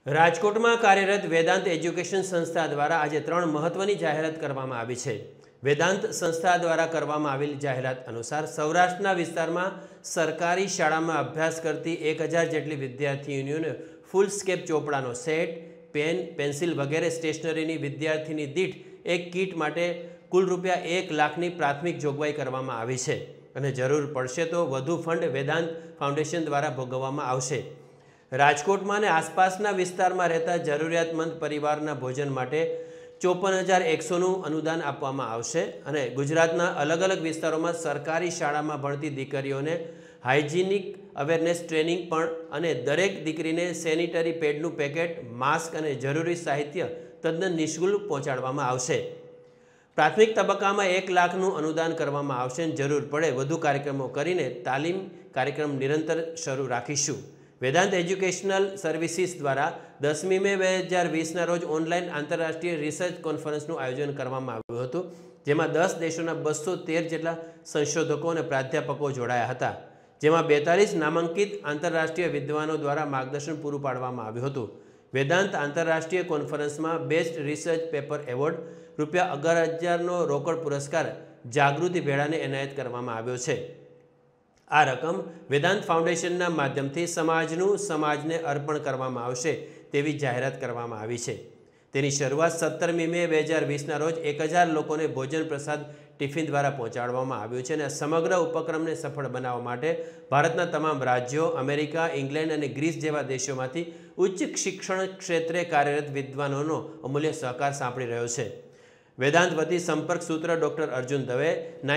રાજકોટમાં કાર્યરત વેદાંત એજ્યુકેશન સંસ્થા દ્વારા આજે 3 મહત્વની જાહેરાત કરવામાં આવી છે। વેદાંત સંસ્થા દ્વારા કરવામાં આવેલી જાહેરાત અનુસાર સૌરાષ્ટ્રના વિસ્તારમાં સરકારી શાળામાં અભ્યાસ કરતી 1000 જેટલી વિદ્યાર્થીનીઓને ફૂલ સ્કેપ ચોપડાનો સેટ, પેન, પેન્સિલ વગેરે સ્ટેશનરીની વિદ્યાર્થીની દીઠ એક કીટ માટે કુલ રૂપિયા 1 લાખની પ્રાથમિક જોગવાઈ કરવામાં આવી છે અને જરૂર પડશે તો વધુ ફંડ વેદાંત ફાઉન્ડેશન દ્વારા ભોગવવામાં આવશે। રાજકોટમાં અને આસપાસના વિસ્તારમાં રહેતા જરૂરિયાતમંદ પરિવારના ભોજન માટે 54,100નું અનુદાન આપવામાં આવશે અને ગુજરાતના અલગ અલગ વિસ્તારોમાં સરકારી શાળામાં ભણતી દીકરીઓને હાઇજિનિક અવેરનેસ ટ્રેનિંગ પણ અને દરેક દીકરીને સેનિટરી પેડનું પેકેટ, માસ્ક અને જરૂરી સાહિત્ય તદ્દન નિઃશુલ્ક પહોંચાડવામાં આવશે। પ્રાથમિક તબક્કામાં 1 લાખનું અનુદાન કરવામાં આવશે અને જરૂર પડે વધુ કાર્યક્રમો કરીને તાલીમ કાર્યક્રમ નિરંતર શરૂ રાખીશું। વેદાંત એજ્યુકેશનલ સર્વિસીસ દ્વારા 10મી મે 2020ના રોજ ઓનલાઈન આંતરરાષ્ટ્રીય રિસર્ચ કોન્ફરન્સનું આયોજન કરવામાં આવ્યું હતું, જેમાં 10 દેશોના 213 જેટલા સંશોધકો અને પ્રાધ્યાપકો જોડાયા હતા, જેમાં 42 નામાંકિત આંતરરાષ્ટ્રીય વિદ્વાનો દ્વારા માર્ગદર્શન પૂરું પાડવામાં આવ્યું હતું। વેદાંત આંતરરાષ્ટ્રીય કોન્ફરન્સમાં બેસ્ટ રિસર્ચ પેપર એવોર્ડ ₹11,000નો રોકડ પુરસ્કાર જાગૃતિ ભેળાને એનાયત કરવામાં આવ્યો છે। આ રકમ વેદાંત ફાઉન્ડેશનના માધ્યમથી સમાજને અર્પણ કરવામાં આવશે તેવી જાહેરાત કરવામાં આવી છે। તેની શરૂઆત 17મી મે 2020ના રોજ 1000 લોકોને ભોજન પ્રસાદ ટિફિન દ્વારા પહોંચાડવામાં આવ્યું છે અને સમગ્ર ઉપક્રમને સફળ બનાવવા માટે ભારતના તમામ રાજ્યો, અમેરિકા, ઇંગ્લેન્ડ અને ગ્રીસ જેવા દેશોમાંથી ઉચ્ચ શિક્ષણ ક્ષેત્રે કાર્યરત વિદ્વાનોનો અમૂલ્ય સહકાર સાંપડી રહ્યો છે। વેદાંત વતી સંપર્ક સૂત્ર ડૉક્ટર અર્જુન દવે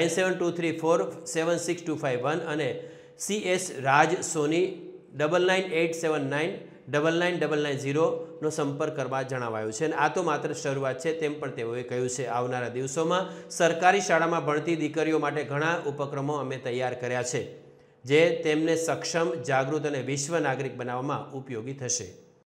9723476251 અને CS રાજ સોની 9987999990નો સંપર્ક કરવા જણાવાયું છે અને આ તો માત્ર શરૂઆત છે તેમ પણ તેઓએ કહ્યું છે। આવનારા દિવસોમાં સરકારી શાળામાં ભણતી દીકરીઓ માટે ઘણા ઉપક્રમો અમે તૈયાર કર્યા છે, જે તેમને સક્ષમ, જાગૃત અને વિશ્વ નાગરિક બનાવવામાં ઉપયોગી થશે।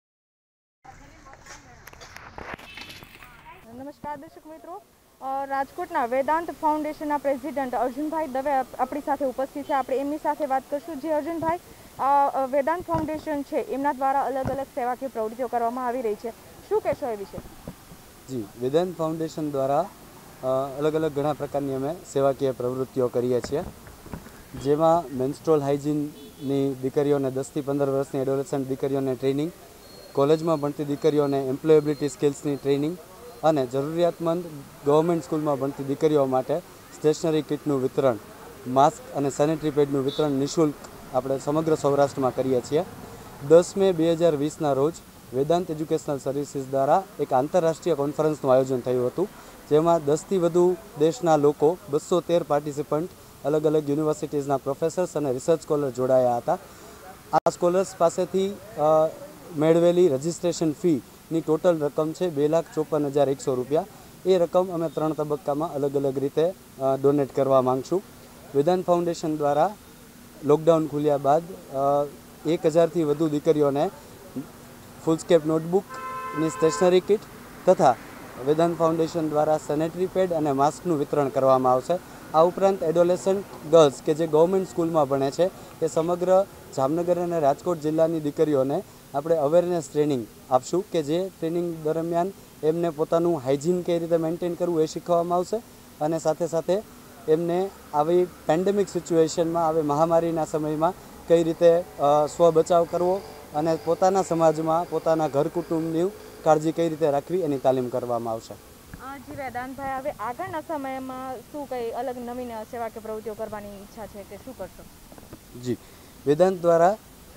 નમસ્કાર દર્શક મિત્રો, રાજકોટના વેદાંત ફાઉન્ડેશનના પ્રેસિડેન્ટ અર્જુનભાઈ દવે આપણી સાથે ઉપસ્થિત છે। આપણે એમની સાથે વાત કરશું। જે અર્જુનભાઈ, વેદાંત ફાઉન્ડેશન છે એમના દ્વારા અલગ અલગ સેવાકીય પ્રવૃત્તિઓ કરવામાં આવી રહી છે, શું કહેશો એ વિશે? જી, વેદાંત ફાઉન્ડેશન દ્વારા અલગ અલગ ઘણા પ્રકારની અમે સેવાકીય પ્રવૃત્તિઓ કરીએ છીએ, જેમાં મેન્સ્ટ્રુઅલ હાઇજીનની દીકરીઓને 10થી 15 વર્ષની એડોલેસન્ટ દીકરીઓને ટ્રેનિંગ, કોલેજમાં ભણતી દીકરીઓને એમ્પ્લોયેબિલિટી સ્કિલ્સની ટ્રેનિંગ અને જરૂરિયાતમંદ ગવર્મેન્ટ સ્કૂલમાં ભણતી દીકરીઓ માટે સ્ટેશનરી કિટનું વિતરણ, માસ્ક અને સેનેટરી પેડનું વિતરણ નિઃશુલ્ક આપણે સમગ્ર સૌરાષ્ટ્રમાં કરીએ છીએ। 10 મે 2020ના રોજ વેદાંત એજ્યુકેશનલ સર્વિસીસ દ્વારા એક આંતરરાષ્ટ્રીય કોન્ફરન્સનું આયોજન થયું હતું, જેમાં 10થી વધુ દેશના લોકો, 213 પાર્ટિસિપન્ટ, અલગ અલગ યુનિવર્સિટીઝના પ્રોફેસર્સ અને રિસર્ચ સ્કોલર જોડાયા હતા। આ સ્કોલર્સ પાસેથી મેળવેલી રજિસ્ટ્રેશન ફીની ટોટલ રકમ છે ₹2,54,100। એ રકમ અમે 3 તબક્કામાં અલગ અલગ રીતે ડોનેટ કરવા માંગશું। વેદાંત ફાઉન્ડેશન દ્વારા લોકડાઉન ખુલ્યા બાદ 1000થી વધુ દીકરીઓને ફૂલસ્કેપ નોટબુકની સ્ટેશનરી કિટ તથા વેદાંત ફાઉન્ડેશન દ્વારા સેનેટરી પેડ અને માસ્કનું વિતરણ કરવામાં આવશે। આ ઉપરાંત એડોલેસન્ટ ગર્લ્સ કે જે ગવર્મેન્ટ સ્કૂલમાં ભણે છે એ સમગ્ર જામનગર અને રાજકોટ જિલ્લાની દીકરીઓને આપણે અવેરનેસ ટ્રેનિંગ આપશું કે જે ટ્રેનિંગ દરમિયાન એમને પોતાનું હાઇજીન કઈ રીતે મેન્ટેન કરવું એ શીખવવામાં આવશે અને સાથે સાથે એમને આવી પેન્ડેમિક સિચ્યુએશનમાં, આવી મહામારીના સમયમાં કઈ રીતે સ્વ બચાવ કરવો અને પોતાના સમાજમાં પોતાના ઘર કુટુંબની કાળજી કઈ રીતે રાખવી એની તાલીમ કરવામાં આવશે। જી વેદાંતભાઈ, હવે આગળના સમયમાં શું કઈ અલગ નવીન સેવાકીય પ્રવૃત્તિઓ કરવાની ઈચ્છા છે કે શું કરશો? જી, વેદાંત દ્વારા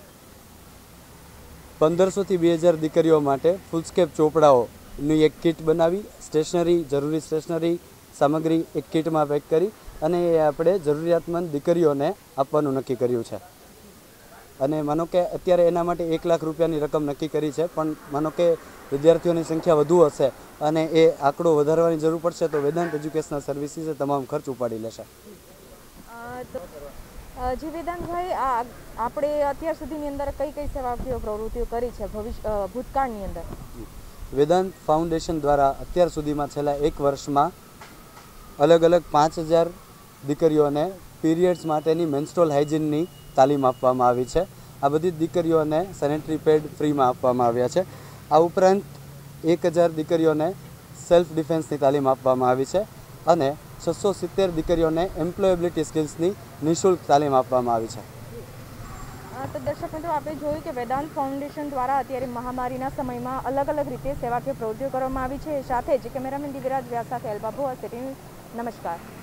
1500થી 2000 દીકરીઓ માટે ફૂલસ્કેપ ચોપડાઓની એક કીટ બનાવી, જરૂરી સ્ટેશનરી સામગ્રી એક કીટમાં પેક કરી અને એ આપણે જરૂરિયાતમંદ દીકરીઓને આપવાનું નક્કી કર્યું છે। અને માનો કે અત્યારે એના માટે 1 લાખ રૂપિયાની રકમ નક્કી કરી છે, પણ માનો કે વિદ્યાર્થીઓની સંખ્યા વધુ હશે અને એ આંકડો વધારવાની જરૂર પડશે તો વેદાંત એજ્યુકેશનલ સર્વિસીસે તમામ ખર્ચ ઉપાડી લેશે। જી વેદાંતભાઈ, આપણે અત્યાર સુધીની અંદર કઈ કઈ સેવાકીય પ્રવૃત્તિઓ કરી છે ભૂતકાળની અંદર? વેદાંત ફાઉન્ડેશન દ્વારા અત્યાર સુધીમાં છેલ્લા 1 વર્ષમાં અલગ અલગ 5000 દીકરીઓને પીરિયડ્સ માટેની મેન્સ્ટ્રુઅલ હાઇજીનની તાલીમ આપવામાં આવી છે। આ બધી દીકરીઓને સેનેટરી પેડ ફ્રીમાં આપવામાં આવ્યા છે આ ઉપરાંત 1000 દીકરીઓને સેલ્ફ ડિફેન્સની તાલીમ આપવામાં આવી છે અને 670 દીકરીઓને એમ્પ્લોયેબિલિટી સ્કિલ્સની નિઃશુલ્ક તાલીમ આપવામાં આવી છે. તો દર્શક મિત્રો, આપણે જોયું કે વેદાંત ફાઉન્ડેશન દ્વારા અત્યારે મહામારીના સમયમાં અલગ અલગ રીતે સેવાકીય પ્રવૃત્તિઓ કરવામાં આવી છે. સાથે જ કેમેરામેન દિવ્યરાજ વ્યાસ સાથે અલ્પા ભુવા, સિટી ન્યૂઝ. નમસ્કાર.